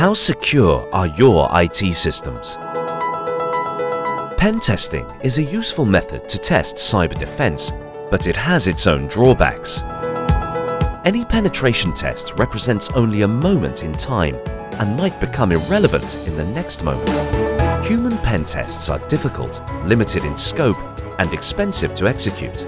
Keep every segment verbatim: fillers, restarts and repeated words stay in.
How secure are your I T systems? Pen testing is a useful method to test cyber defense, but it has its own drawbacks. Any penetration test represents only a moment in time and might become irrelevant in the next moment. Human pen tests are difficult, limited in scope, and expensive to execute.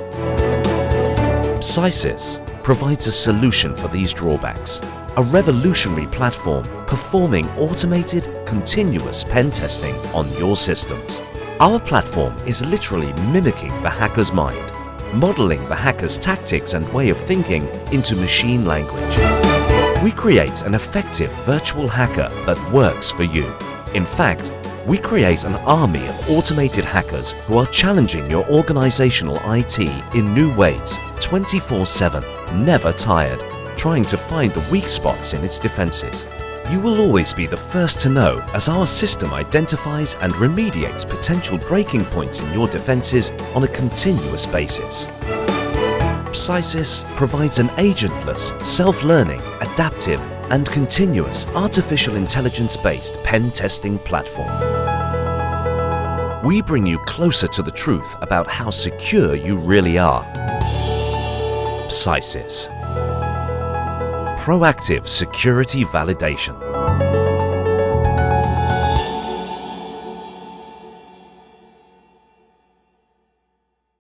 Pcysys provides a solution for these drawbacks, a revolutionary platform performing automated, continuous pen testing on your systems. Our platform is literally mimicking the hacker's mind, modeling the hacker's tactics and way of thinking into machine language. We create an effective virtual hacker that works for you. In fact, we create an army of automated hackers who are challenging your organizational I T in new ways, twenty-four seven, never tired, trying to find the weak spots in its defenses. You will always be the first to know as our system identifies and remediates potential breaking points in your defenses on a continuous basis. Pcysys provides an agentless, self-learning, adaptive, and continuous artificial intelligence-based pen testing platform. We bring you closer to the truth about how secure you really are. Pcysys. Proactive security validation.